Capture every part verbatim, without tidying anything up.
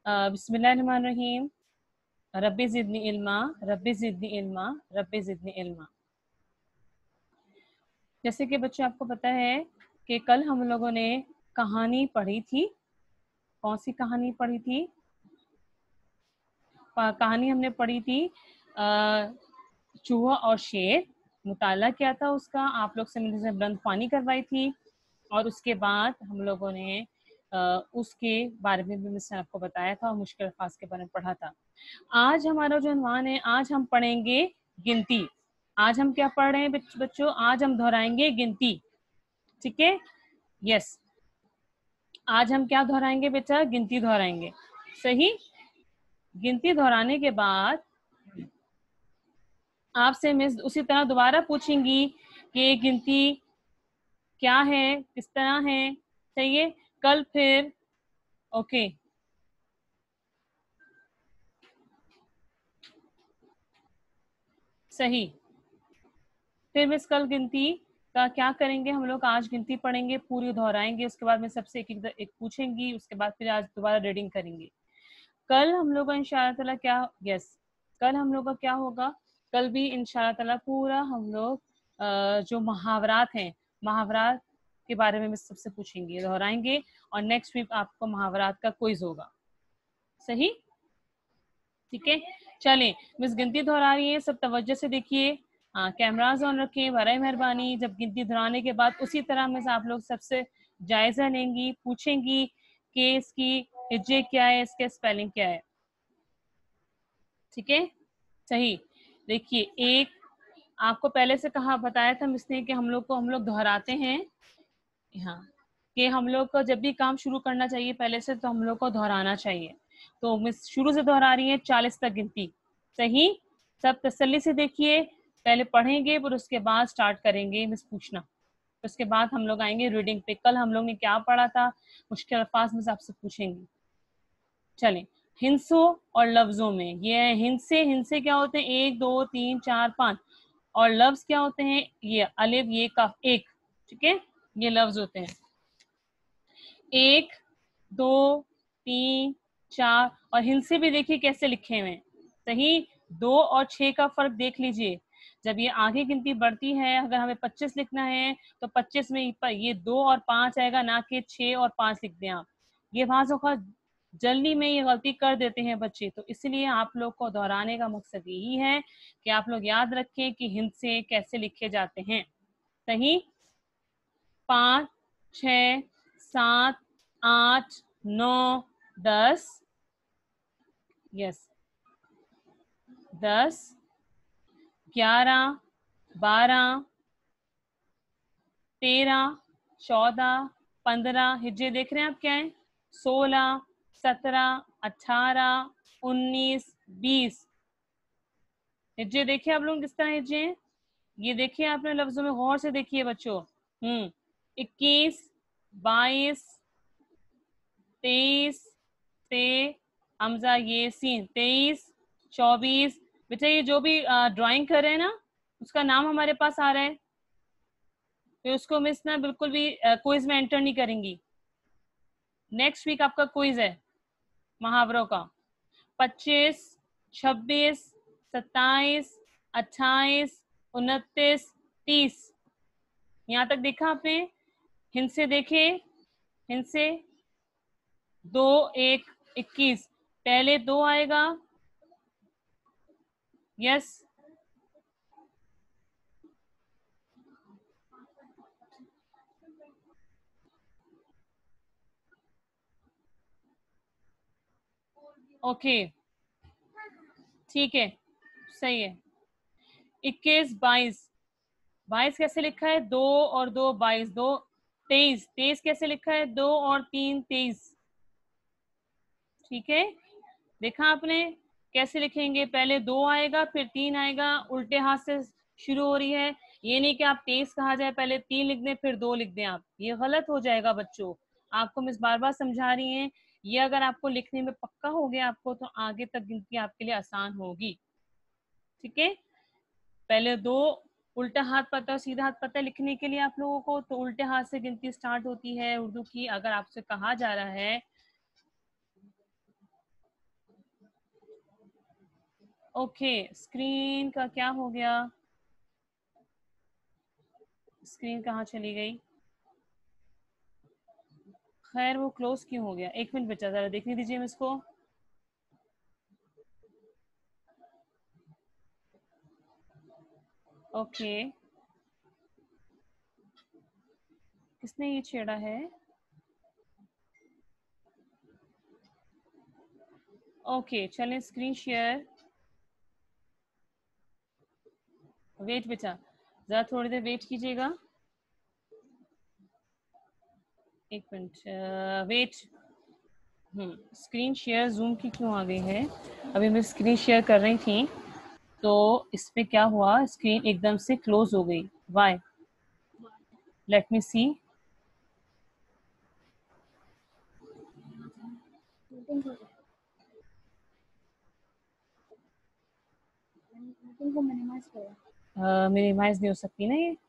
बिस्मिल्लाहिर्रहमानिर्रहीम। रब्बी ज़िदनी इल्मा, रब्बी ज़िदनी इल्मा, रब्बी ज़िदनी इल्मा। जैसे कि बच्चों आपको पता है कि कल हम लोगों ने कहानी पढ़ी थी। कौन सी कहानी पढ़ी थी? कहानी हमने पढ़ी थी चूहा और शेर। मुताला क्या था उसका, आप लोग से मैंने बुलंद पानी करवाई थी और उसके बाद हम लोगों ने आ, उसके बारे में भी मैंने आपको बताया था और मुश्किल अल्फाज के बारे में पढ़ा था। आज हमारा जो उन्वान है, आज हम पढ़ेंगे गिनती। आज हम क्या पढ़ रहे हैं बच्चों? आज हम दोहराएंगे गिनती। ठीक है, यस, आज हम क्या दोहराएंगे बेटा? गिनती दोहराएंगे। सही। गिनती दोहराने के बाद आपसे मैं उसी तरह दोबारा पूछूंगी कि गिनती क्या है, किस तरह है। चाहिए कल फिर। ओके, सही। फिर मिस कल गिनती का क्या करेंगे हम लोग? आज गिनती पढ़ेंगे, पूरी दोहराएंगे, उसके बाद मैं सबसे एक एक, एक पूछेंगी, उसके बाद फिर आज दोबारा रीडिंग करेंगे। कल हम लोग का इंशाअल्लाह ताला क्या, यस, कल हम लोग का क्या होगा? कल भी इंशाअल्लाह ताला पूरा हम लोग जो मुहावरात हैं, मुहावरात के बारे में सबसे पूछेंगे, दोहराएंगे और नेक्स्ट वीक आपको मुहावरात का क्विज होगा। सही, ठीक है। चलें, मिस गिनती दोहरा रही है, सब तवज्जो से देखिए। हाँ, कैमराज ऑन रखें, बराए मेहरबानी। जब गिनती दोहराने के बाद उसी तरह में आप लोग सबसे जायजा लेंगी, पूछेंगी कि इसकी हिज्जे क्या है, इसके स्पेलिंग क्या है। ठीक है, सही। देखिए, एक आपको पहले से कहा, बताया था मिस ने कि हम लोग को हम लोग दोहराते हैं। हाँ, कि हम लोग को जब भी काम शुरू करना चाहिए पहले से, तो हम लोग को दोहराना चाहिए। तो मिस शुरू से दोहरा रही है चालीस तक गिनती। सही, सब तसल्ली से देखिए। पहले पढ़ेंगे फिर उसके बाद स्टार्ट करेंगे मिस पूछना, उसके बाद हम लोग आएंगे रीडिंग पे। कल हम लोग ने क्या पढ़ा था, मुश्किल अल्फाज में आपसे पूछेंगे। चलें, हिंसों और लफ्जों में ये है हिंसे। हिंसे क्या होते हैं? एक, दो, तीन, चार, पांच। और लफ्ज क्या होते हैं? ये अलिफ, ये कफ, एक। ठीक है, ये लफ्ज होते हैं। एक, दो, तीन, चार। और हिंसे भी देखिए कैसे लिखे हुए हैं। सही, दो और छह का फर्क देख लीजिए। जब ये आगे गिनती बढ़ती है, अगर हमें पच्चीस लिखना है तो पच्चीस में ये दो और पांच आएगा, ना कि छह और पांच लिख दें आप। ये वहां जल्दी में ये गलती कर देते हैं बच्चे, तो इसलिए आप लोग को दोहराने का मकसद यही है कि आप लोग याद रखें कि हिंसे कैसे लिखे जाते हैं। सही, पाँच, छ, सात, आठ, नौ, दस, यस, दस, ग्यारह, बारह, तेरह, चौदह, पंद्रह। हिज्जे देख रहे हैं आप क्या है? सोलह, सत्रह, अठारह, उन्नीस, बीस। हिज्जे देखिए आप लोग किस तरह हिज्जे हैं। ये देखिए, आपने लफ्जों में गौर से देखिए बच्चों। हम्म इक्कीस, बाईस, तेईस, ते हमजा ये सीन, तेईस, चौबीस। बेटा ये जो भी ड्राइंग कर रहे हैं ना, उसका नाम हमारे पास आ रहा है, तो उसको मिस ना बिल्कुल भी क्विज में एंटर नहीं करेंगी। नेक्स्ट वीक आपका क्विज है मुहावरों का। पच्चीस, छब्बीस, सत्ताईस, अट्ठाईस, उनतीस, तीस। यहाँ तक देखा आपने? हिंसे देखे, हिंसे दो, एक, इक्कीस। पहले दो आएगा, यस, ओके, ठीक है, सही है। इक्कीस, बाईस। बाईस कैसे लिखा है? दो और दो बाईस, दो तेईस। तेईस कैसे लिखा है? दो और तीन तेईस। ठीक है, देखा आपने कैसे लिखेंगे? पहले दो आएगा, फिर तीन आएगा, उल्टे हाथ से शुरू हो रही है। ये नहीं कि आप तेईस कहा जाए, पहले तीन लिख दें फिर दो लिख दें आप, ये गलत हो जाएगा बच्चों। आपको मिस बार बार समझा रही हैं, ये अगर आपको लिखने में पक्का हो गया आपको, तो आगे तक गिनती आपके लिए आसान होगी। ठीक है, पहले दो, उल्टा हाथ पता है, सीधा हाथ पता है लिखने के लिए आप लोगों को, तो उल्टे हाथ से गिनती स्टार्ट होती है उर्दू की। अगर आपसे कहा जा रहा है ओके, स्क्रीन का क्या हो गया? स्क्रीन कहाँ चली गई? खैर वो क्लोज क्यों हो गया? एक मिनट बचा, जरा देखने दीजिए इसको। ओके, किसने ये छेड़ा है? ओके, चलें स्क्रीन शेयर। वेट बेटा, जरा थोड़ी देर वेट कीजिएगा, एक मिनट वेट। हम्म स्क्रीन शेयर जूम की क्यों आ गई है? अभी मैं स्क्रीन शेयर कर रही थी तो इस पे क्या हुआ, स्क्रीन एकदम से क्लोज हो गई। Why? Let me see. Minimise नहीं हो सकती ना ये?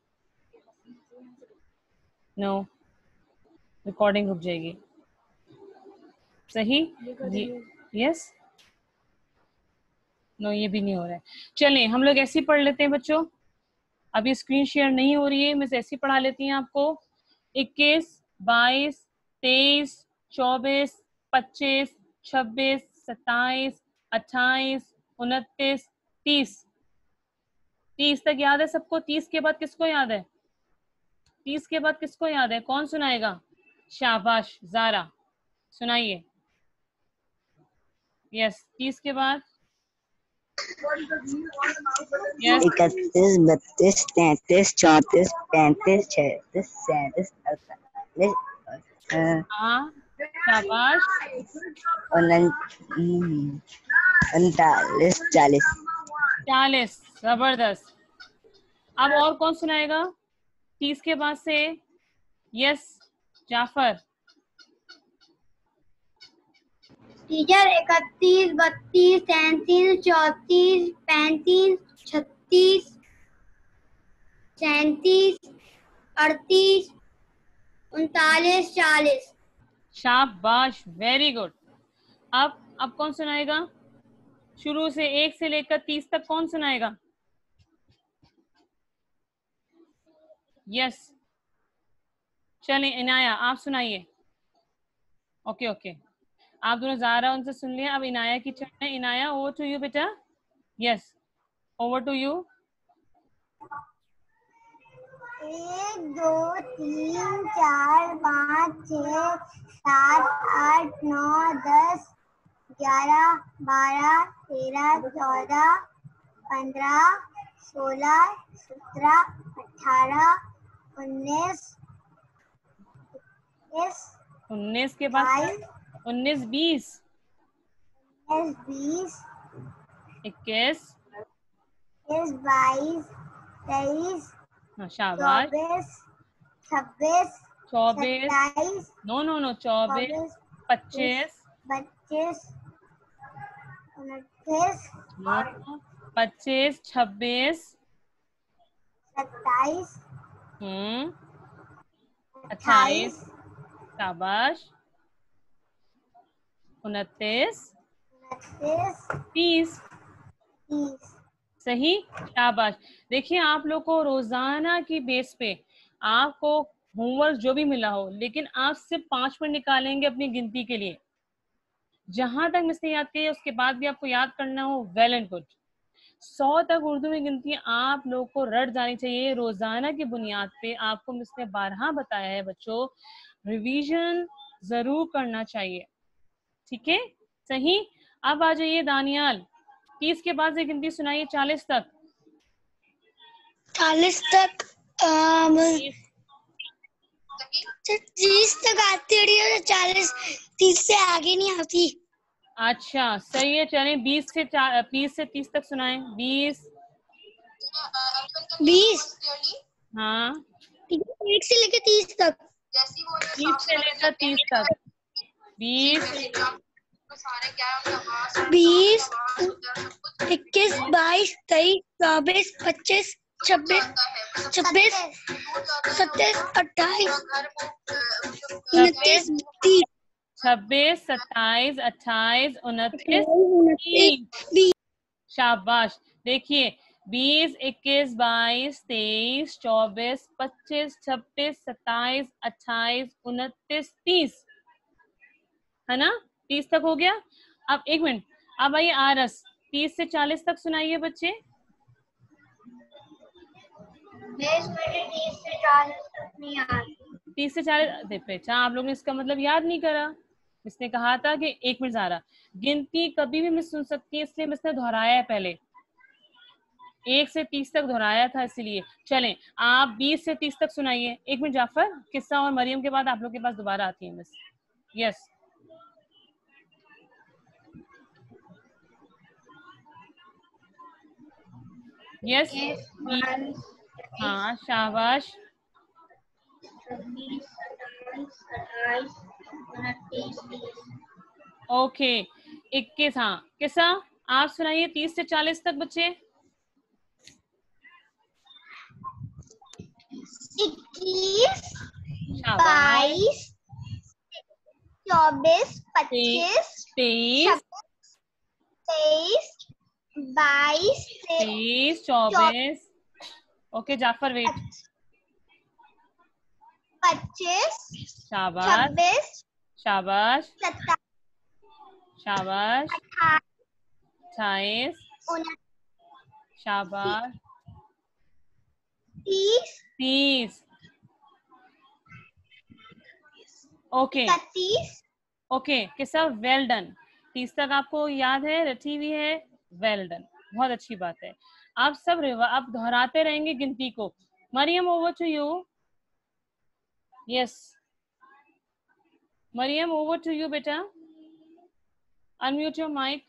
नो, रिकॉर्डिंग रुक जाएगी। सही? यस? नो, ये भी नहीं हो रहा है। चलें हम लोग ऐसे ही पढ़ लेते हैं बच्चों। अभी स्क्रीन शेयर नहीं हो रही है, मैं ऐसे ही पढ़ा लेती हैं आपको। इक्कीस, बाईस, तेईस, चौबीस, पच्चीस, छब्बीस, सत्ताईस, अट्ठाईस, उनतीस, तीस। तीस तक याद है सबको? तीस के बाद किसको याद है? तीस के बाद किसको याद है? कौन सुनाएगा? शाबाश जारा, सुनाइए। यस, तीस के बाद? इकतीस, बत्तीस, तैतीस, चौतीस, पैंतीस, छत्तीस, सैंतीस, अड़तालीस, हाँ शाबाश, उनतालीस, चालीस। चालीस, जबरदस्त। अब और कौन सुनाएगा तीस के बाद से? यस जाफर। टीचर इकतीस, बत्तीस, तैंतीस, चौतीस, पैंतीस, छत्तीस, सैंतीस, अड़तीस, उनतालीस, चालीस। शाबाश, वेरी गुड। अब अब कौन सुनाएगा? शुरू से एक से लेकर तीस तक कौन सुनाएगा? यस, चलें इनाया आप सुनाइए। ओके ओके, आप दोनों ज़ारा उनसे सुन लिया, अब इनाया की टर्न है। इनाया, ओवर टू यू बेटा। Yes, over to you. एक, दो, तीन, चार, पाँच, छः, सात, आठ, नौ, दस, ग्यारह, बारह, तेरह, चौदह, पंद्रह, सोलह, सत्रह, अठारह, उन्नीस, इक्कीस, उन्नीस के बाद बाईस, उन्नीस, बीस, इक्कीस, बीस, इक्कीस, इक्कीस, बाईस, तेईस, हाँ शाबाश, चौबीस, छब्बीस, चौबीस, सत्ताईस, नो नो नो चौबीस, चौबीस, पच्चीस, पच्चीस, उनतीस, नो नो पच्चीस, छब्बीस, सत्ताईस, हम्म अट्ठाईस, अट्ठाईस, शाबाश, उनतीस, उनतीस, तीस। तीस। सही, शाबाश। देखिए आप लोग को रोजाना की बेस पे आपको होमवर्क जो भी मिला हो, लेकिन आप सिर्फ पांच मिनट निकालेंगे अपनी गिनती के लिए। जहां तक मिसने याद किया उसके बाद भी आपको याद करना हो, वेल एंड गुड। सौ तक उर्दू में गिनती आप लोग को रट जानी चाहिए रोजाना की बुनियाद पे। आपको मिसने बारहा बताया है बच्चों, रिवीजन जरूर करना चाहिए, ठीक है? सही। अब आ जाइए दानियाल, तीस के बाद से गिनती सुनाइए चालीस तक। चालीस तक तीस तक आती है, चालीस तीस से आगे नहीं आती। अच्छा सही है, चलें बीस से बीस से तीस तक सुनाएं। बीस, बीस, हाँ एक से लेकर तीस तक। बीस से लेकर तीस तक। बीस, बीस, इक्कीस, बाईस, तेईस, चौबीस, पच्चीस, छब्बीस, छब्बीस, सत्ताईस, अट्ठाईस, उनतीस, तीस। छब्बीस, सत्ताईस, अट्ठाईस, उनतीस, उनतीस, तीस। बीस। शाबाश। देखिए बीस, इक्कीस, बाईस, तेईस, चौबीस, पच्चीस, छब्बीस, सत्ताईस, अट्ठाईस, उनतीस, तीस, है ना? तीस तक हो गया। अब एक मिनट, अब आइए आरस, तीस से चालीस तक सुनाइए बच्चे। तीस से चालीस तक नहीं आती। तीस से चालीस देखो, अच्छा आप लोगों ने इसका मतलब याद नहीं करा। इसने कहा था कि एक मिनट ज़ारा, गिनती कभी भी मिस सुन सकती है, इसलिए मिस ने दोहराया है पहले, एक से तीस तक दोहराया था इसीलिए। चलें आप बीस से तीस तक सुनाइए। एक मिनट जाफर, किस्सा और मरियम के बाद आप लोग के पास दोबारा आती है मिस। यस यस हाँ शाबाश। ओके इक्कीस, हाँ किस्सा आप सुनाइए तीस से चालीस तक बच्चे। इक्कीस, शाबाश। बाईस, चौबीस, पच्चीस, तेईस, तेईस, बाईस, तेईस, चौबीस। Okay Jafar wait. पच्चीस, शाबाश छब्बीस, शाबाश सत्ताईस, शाबाश। अट्ठाईस, अट्ठाईस शाबाश। तीस, तीस। ओके इकतीस, ओके किस्सा वेल डन। तीस तक आपको याद है, रटी हुई है, वेल डन, बहुत अच्छी बात है। आप सब आप दोहराते रहेंगे गिनती को। Maryam over to you. Yes Maryam over to you बेटा, unmute your mic.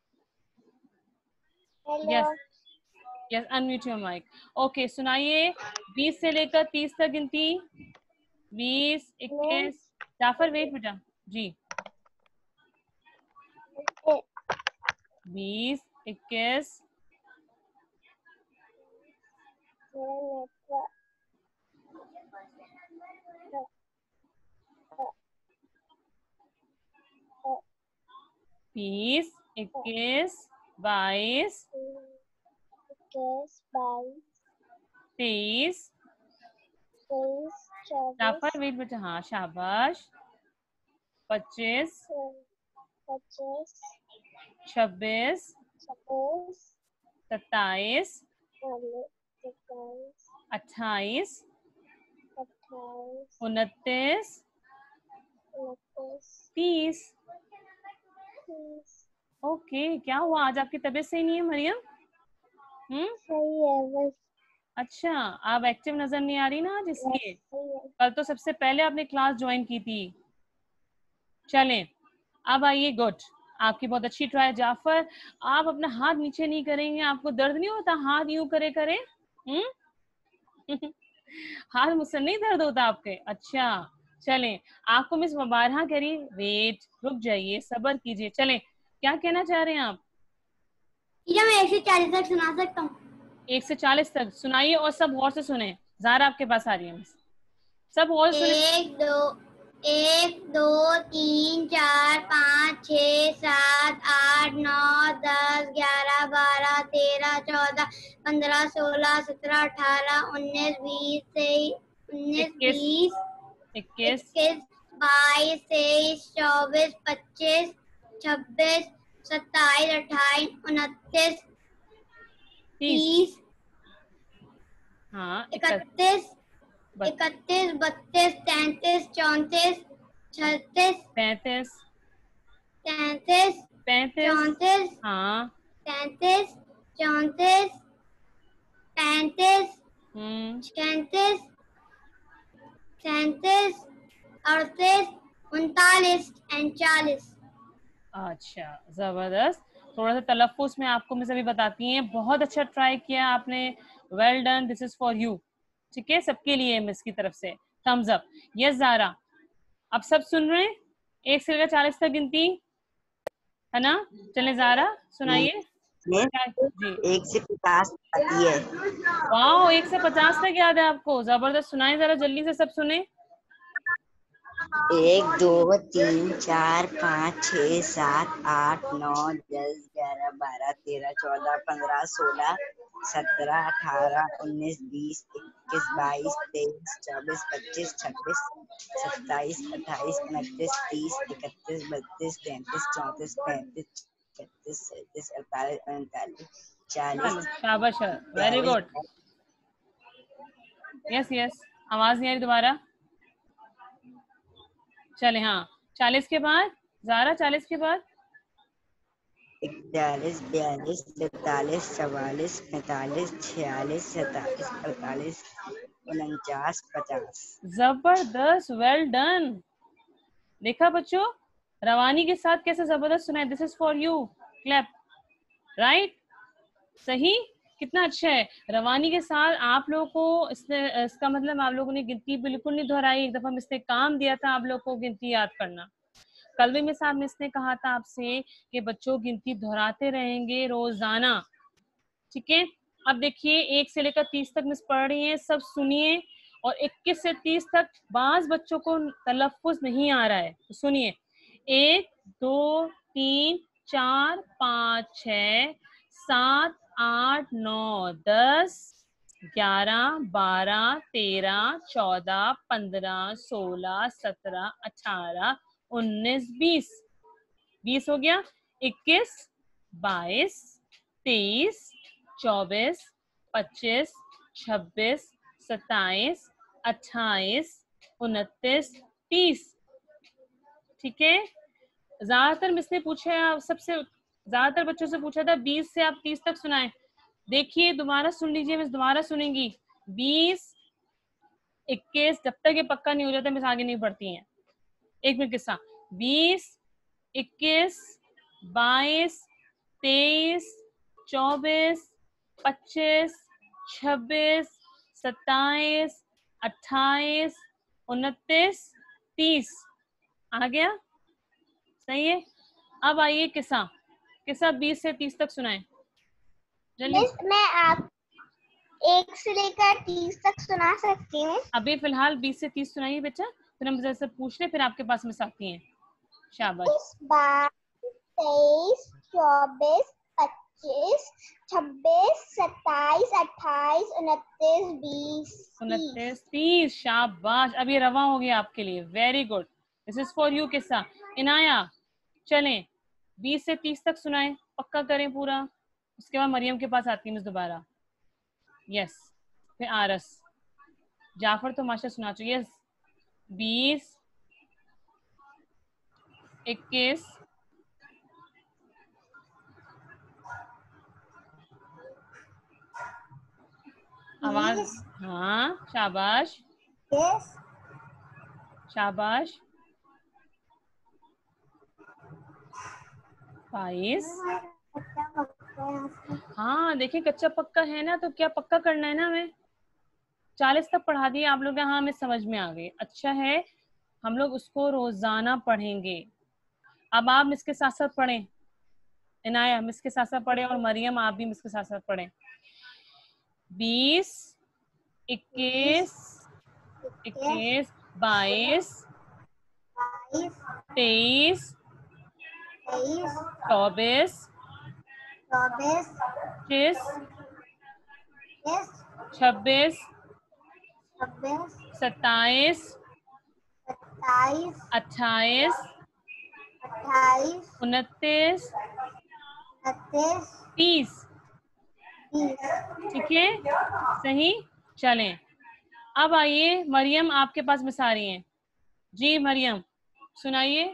Yes yes unmute your mic. Okay सुनाइए बीस से लेकर तीस तक गिनती। बीस, इक्कीस, जाफर वेट बेटा जी। बीस, इक्कीस, बीस, इक्कीस, बाईस, तेईस, जाफर वेट बेटा हाँ शाबाश। पच्चीस, छब्बीस, सत्ताईस, अट्ठाईस, उनतीस, तीस। ओके क्या हुआ, आज आपकी तबीयत सही नहीं है मरियम? हम्म सही है बस। अच्छा आप एक्टिव नजर नहीं आ रही ना आज, इसलिए। कल तो सबसे पहले आपने क्लास ज्वाइन की थी। चलें अब आइए, गुड, आपकी बहुत अच्छी ट्राई। जाफर आप अपना हाथ नीचे नहीं करेंगे, आपको दर्द नहीं होता? हाथ यूं करे करे हम्म हाथ मुझसे नहीं दर्द होता आपके? अच्छा चलें, आपको मिस मुबारहा करी, वेट रुक जाइए, सब्र कीजिए। चलें क्या कहना चाह रहे हैं आप? मैं एक से चालीस तक सुना सकता हूँ। एक से चालीस तक सुनाइए और सब गौर से सुने। ज़ारा आपके पास आ रही है, सब गौर से सुने। एक दो एक दो तीन चार पाँच छः सात आठ नौ दस ग्यारह बारह तेरह चौदह पंद्रह सोलह सत्रह अठारह उन्नीस बीस तेईस उन्नीस बीस इक्कीस, इक्कीस बाईस तेईस चौबीस पच्चीस छब्बीस सत्ताईस अट्ठाईस उनतीस तीस हाँ इकतीस इकतीस बत्तीस तैंतीस चौंतीस छत्तीस पैंतीस, तैंतीस पैंतीस, चौंतीस हाँ तैंतीस चौंतीस पैंतीस हम्म छत्तीस सैंतीस अड़तीस उनतालीस एंड चालीस। अच्छा जबरदस्त। थोड़ा सा तलफ्फुज़ में आपको मैं सभी बताती हैं। बहुत अच्छा ट्राई किया आपने, well done, this is for you. ठीक है, सबके लिए मिस की तरफ से थम्स अप। यस ज़ारा, अब सब सुन रहे हैं? एक से लेकर चालीस तक गिनती है ना? चले ज़ारा सुनाइए। जी एक से पचास आती है। वाह, एक से पचास तक याद है आपको, जबरदस्त। सुनाए जरा जल्दी से, सब सुने। एक दो तीन चार पाँच छः सात आठ नौ दस ग्यारह बारह तेरह चौदह पंद्रह सोलह सत्रह अठारह उन्नीस बीस इक्कीस बाईस तेईस चौबीस पच्चीस छब्बीस सत्ताईस अट्ठाईस उनतीस तीस इकतीस बत्तीस तैंतीस चौंतीस पैंतीस छत्तीस सैंतीस अड़तालीस उनतालीस चालीस शाबाश, वेरी गुड। यस यस, आवाज नहीं आ रही दोबारा। चले, हाँ, चालीस के बाद ज़ारा, चालीस के बाद इकतालीस बयालीस तैतालीस चवालीस पैंतालीस छियालीस सैतालीस अड़तालीस उनचास पचास। जबरदस्त, वेल डन। देखा बच्चों, रवानी के साथ कैसे जबरदस्त सुनाए। This is for you, clap. Right, सही, कितना अच्छा है। रवानी के साथ आप लोगों को इसने, इसका मतलब आप लोगों ने गिनती बिल्कुल नहीं दोहराई। एक दफा मिस ने काम दिया था आप लोगों को गिनती याद करना। कल भी मिस आप मिस ने कहा था आपसे कि बच्चों गिनती दोहराते रहेंगे रोजाना, ठीक है। अब देखिए, एक से लेकर तीस तक मिस पढ़ रही हैं, सब सुनिए। और इक्कीस से तीस तक बाज बच्चों को तलफ्फुज नहीं आ रहा है, तो सुनिए। एक दो तीन चार पाँच छः सात आठ नौ दस ग्यारह बारह तेरह चौदह पंद्रह सोलह सत्रह अठारह उन्नीस बीस। बीस हो गया। इक्कीस बाईस तेईस चौबीस पच्चीस छब्बीस सत्ताईस अट्ठाईस उनतीस तीस, ठीक है। ज्यादातर मिसने पूछा, सबसे ज्यादातर बच्चों से पूछा था बीस से आप तीस तक सुनाएं। देखिए, दोबारा सुन लीजिए, मिस दोबारा सुनेंगी। बीस इक्कीस, जब तक ये पक्का नहीं हो जाता मिस आगे नहीं बढ़ती हैं। एक मिनट के साथ, बीस इक्कीस बाईस तेईस चौबीस पच्चीस छब्बीस सत्ताईस अट्ठाईस उनतीस तीस। आ गया, सही है। अब आइए किस्सा। किस्सा बीस से तीस तक सुनाएं जल्दी। मिस मैं आप एक से लेकर तीस तक सुना सकती हूँ। अभी फिलहाल बीस से तीस सुनाइए बेटा, फिर हम जैसे पूछ ले, फिर आपके पास मिस आती हैं। शाबाश। बाईस तेईस चौबीस पच्चीस छब्बीस सत्ताईस अट्ठाईस उनतीस बीस उनतीस तीस, शाबाश। अब ये रवा हो गया आपके लिए, very good. This is for you किस्सा। इनाया, चलें बीस से तीस तक सुनाएं, पक्का करें पूरा। उसके बाद मरियम के पास आती है मिस दोबारा। यस, फिर आरस। जाफर तो माशा सुना चुके। यस, बीस इक्कीस आवाज, हाँ, शाबाश यस शाबाश। बाईस, हाँ देखिए, कच्चा पक्का है ना, तो क्या पक्का करना है ना हमें। चालीस तक पढ़ा दिए आप लोग, हाँ हमें समझ में आ गई, अच्छा है। हम लोग उसको रोजाना पढ़ेंगे। अब आप मिस के साथ साथ पढ़ें। इनाया मिस के साथ साथ पढ़े, और मरियम आप भी मिस के साथ साथ पढ़ें। बीस इक्कीस इक्कीस बाईस तेईस चौबीस चौबीस पच्चीस छब्बीस छब्बीस सत्ताईस सत्ताईस अट्ठाईस अट्ठाईस उनतीस उनतीस तीस, तीस। ठीक है, सही। चलें, अब आइए मरियम, आपके पास मिस आ रही हैं। जी मरियम, सुनाइए।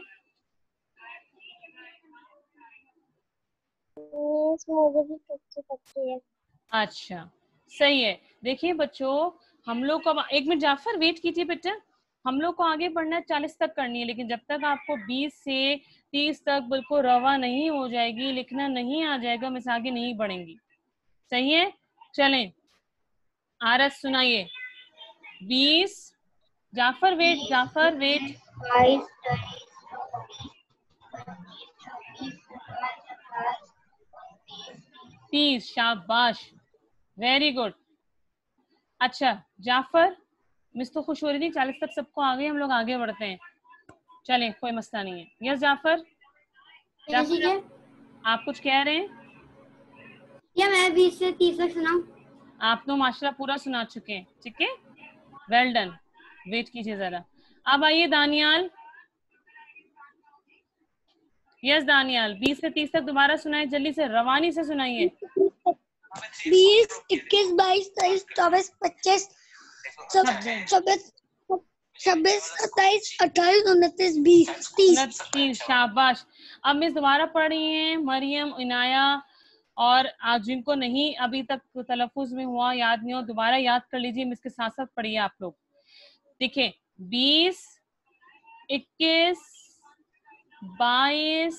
मुझे भी कच्चे पक्के है। अच्छा, सही है। देखिए बच्चों, हम लोग को, एक मिनट जाफर वेट कीजिए बेटा, हम लोग को आगे बढ़ना है, चालीस तक करनी है, लेकिन जब तक आपको बीस से तीस तक बिल्कुल रवा नहीं हो जाएगी, लिखना नहीं आ जाएगा, मिस आगे नहीं बढ़ेंगी। सही है, चलें आरस सुनाइए। बीस, जाफर वेट, जाफर वेट। बाईस तीस, शाबाश, वेरी गुड। अच्छा जाफर, मिस तो खुश हो रही थी, चालीस तक सबको आ गए, हम लोग आगे बढ़ते हैं। चले, कोई मसला नहीं है। यस जाफर, जाफर आप कुछ कह रहे हैं? या मैं बीस से तीस तक सुनाऊं? आप तो माशाल्लाह पूरा सुना चुके हैं, ठीक है, वेल डन। वेट कीजिए जरा। अब आइए दानियाल। यस दानियाल, बीस से तीस तक दोबारा सुनाए, जल्दी से, रवानी से सुनाइए। बीस, इक्कीस, बाईस, तेईस, चौबीस, पच्चीस, छब्बीस, छब्बीस, सत्ताईस, अट्ठाईस, उनतीस, बीस, तीस। शाबाश। अब मिस दोबारा पढ़ रही हैं, मरियम, इनाया, और आज जिनको नहीं अभी तक तलफ्फुज में हुआ, याद नहीं हो, दोबारा याद कर लीजिए, मिस के साथ साथ पढ़िए आप लोग। देखिए, बीस, इक्कीस, बाईस,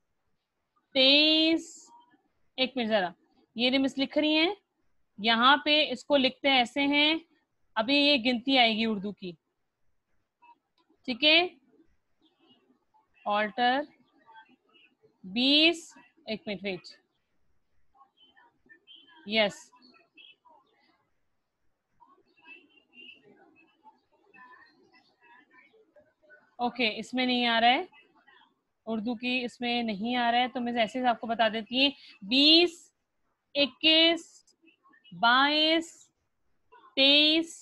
तेईस, एक मिनट जरा, ये मिस लिख रही हैं यहाँ पे, इसको लिखते हैं ऐसे हैं, अभी ये गिनती आएगी उर्दू की, ठीक है। ऑल्टर बीस, एक मिनट वेट, यस, ओके, इसमें नहीं आ रहा है उर्दू की, इसमें नहीं आ रहा है, तो मैं ऐसे ही आपको बता देती हूँ। बीस, इक्कीस, बाईस, तेईस,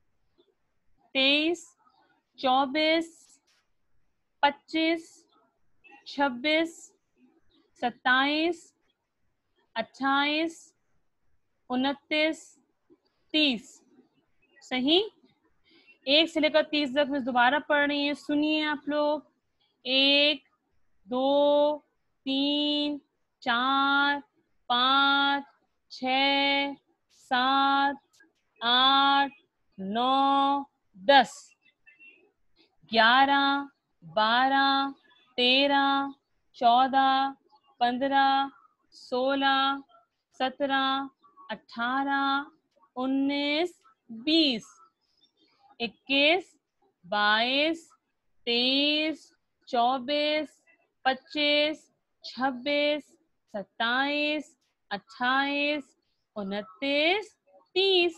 तेईस, चौबीस, पच्चीस, छब्बीस, सत्ताईस, अट्ठाईस, उनतीस, तीस। सही। एक से लेकर तीस तक मैं दोबारा पढ़ रही है, सुनिए आप लोग। एक, दो, तीन, चार, पाँच, छ, सात, आठ, नौ, दस, ग्यारह, बारह, तेरह, चौदह, पंद्रह, सोलह, सत्रह, अठारह, उन्नीस, बीस, इक्कीस, बाईस, तेईस, चौबीस, पच्चीस, छब्बीस, सत्ताईस, अट्ठाईस, उनतीस, तीस।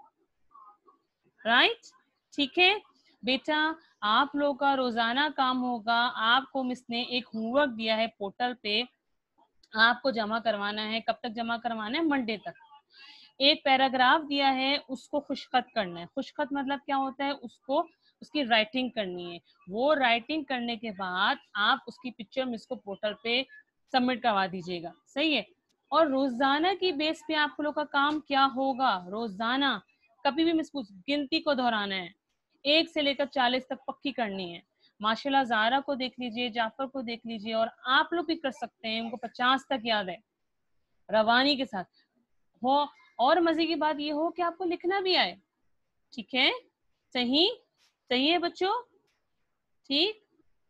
राइट, ठीक है बेटा। आप लोग का रोजाना काम होगा, आपको मिस ने एक होमवर्क दिया है पोर्टल पे, आपको जमा करवाना है। कब तक जमा करवाना है? मंडे तक। एक पैराग्राफ दिया है, उसको खुशखत करना है। खुशखत मतलब क्या होता है? उसको उसकी राइटिंग करनी है। वो राइटिंग करने के बाद आप उसकी पिक्चर मिस को पोर्टल पे सबमिट करवा दीजिएगा, सही है। और रोजाना की बेस पे आप लोग का काम क्या होगा? रोजाना कभी भी मिस पूछ, गिनती को दोहराना है, एक से लेकर चालीस तक पक्की करनी है। माशाल्लाह ज़ारा को देख लीजिए, जाफर को देख लीजिए, और आप लोग भी कर सकते हैं, उनको पचास तक याद है रवानी के साथ हो। और मजे की बात ये हो कि आपको लिखना भी आए, ठीक है? सही सही है बच्चों, ठीक।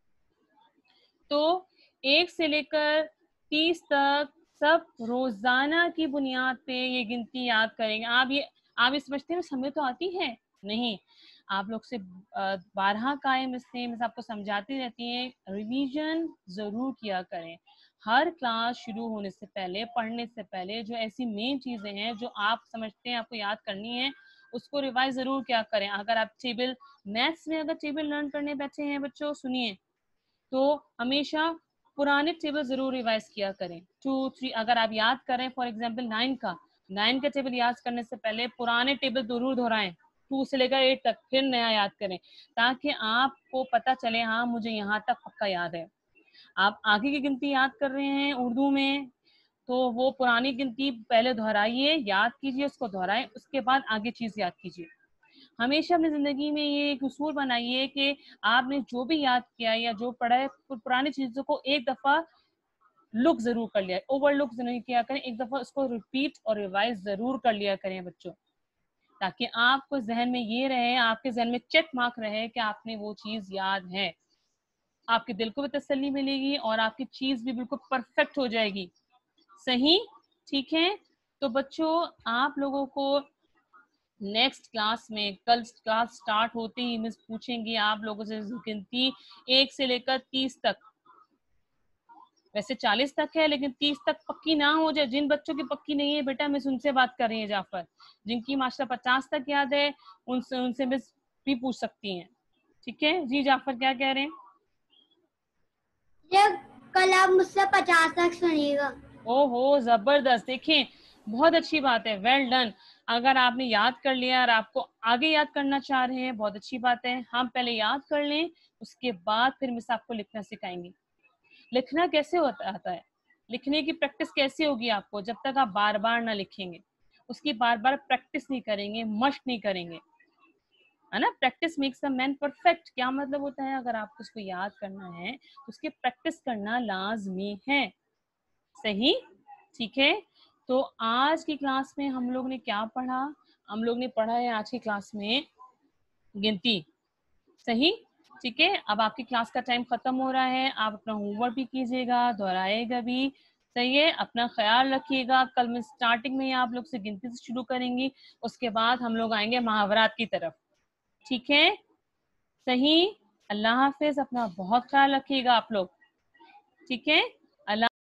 तो एक से लेकर तीस तक सब रोजाना की बुनियाद पे ये गिनती याद करेंगे। आप ये आप ये समझते हैं हमें तो आती है, नहीं, आप लोग से बारह कायम इसने मिस आपको समझाती रहती हैं, रिवीजन जरूर किया करें। हर क्लास शुरू होने से पहले, पढ़ने से पहले, जो ऐसी मेन चीजें हैं जो आप समझते हैं आपको याद करनी है, उसको रिवाइज जरूर क्या करें। अगर आप टेबल मैथ्स में अगर टेबल लर्न करने बैठे हैं बच्चों, सुनिए, तो हमेशा पुराने टेबल जरूर रिवाइज किया करें। टू थ्री अगर आप याद करें, फॉर एग्जांपल नाइन का नाइन का टेबल याद करने से पहले पुराने टेबल जरूर दोहराएं, टू से लेकर एट तक, फिर नया याद करें, ताकि आपको पता चले हाँ मुझे यहाँ तक पक्का याद है। आप आगे की गिनती याद कर रहे हैं उर्दू में, तो वो पुरानी गिनती पहले दोहराइए, याद कीजिए, उसको दोहराएं, उसके बाद आगे चीज याद कीजिए। हमेशा अपनी जिंदगी में ये एक उसूल बनाइए कि आपने जो भी याद किया या जो पढ़ा है, पुरानी चीजों को एक दफा लुक जरूर कर लिया, ओवरलुक नहीं किया करें, एक दफा उसको रिपीट और रिवाइज जरूर कर लिया करें बच्चों, ताकि आपको जहन में ये रहे, आपके जहन में चेक मार्क रहे कि आपने वो चीज याद है। आपके दिल को भी तसल्ली मिलेगी और आपकी चीज भी बिल्कुल परफेक्ट हो जाएगी। सही, ठीक है। तो बच्चों आप लोगों को नेक्स्ट क्लास में, कल क्लास स्टार्ट होते ही मिस पूछेंगी आप लोगों से गिनती एक से लेकर तीस तक। वैसे चालीस तक है, लेकिन तीस तक पक्की ना हो जाए। जिन बच्चों की पक्की नहीं है बेटा, मिस उनसे बात कर रही है जाफर। जिनकी माशाल्लाह पचास तक याद है, उनसे उनसे मिस भी पूछ सकती हैं, ठीक है जी। जाफर क्या कह रहे हैं? ये कल आप मुझसे पचास तक सुनिएगा। ओहो जबरदस्त, देखें बहुत अच्छी बात है, वेल डन। अगर आपने याद कर लिया और आपको आगे याद करना चाह रहे हैं, बहुत अच्छी बात है। हम पहले याद कर लें, उसके बाद फिर मिस आपको लिखना सिखाएंगे। लिखना कैसे होता आता है, लिखने की प्रैक्टिस कैसे होगी आपको, जब तक आप बार बार ना लिखेंगे, उसकी बार बार प्रैक्टिस नहीं करेंगे, मस्ट नहीं करेंगे, है ना। Practice makes the man perfect. क्या मतलब होता है, अगर आपको उसको याद करना है तो उसकी प्रैक्टिस करना लाजमी है। सही, ठीक है। तो आज की क्लास में हम लोग ने क्या पढ़ा, हम लोग ने पढ़ा है आज की क्लास में गिनती। सही, ठीक है। अब आपकी क्लास का टाइम खत्म हो रहा है, आप अपना होमवर्क भी कीजिएगा, दोहराएगा भी। सही है, अपना ख्याल रखिएगा। कल मैं स्टार्टिंग में आप लोग से गिनती से शुरू करेंगी, उसके बाद हम लोग आएंगे मुहावरात की तरफ। ठीक है, सही। अल्लाह हाफिज, अपना बहुत ख्याल रखिएगा आप लोग। ठीक है।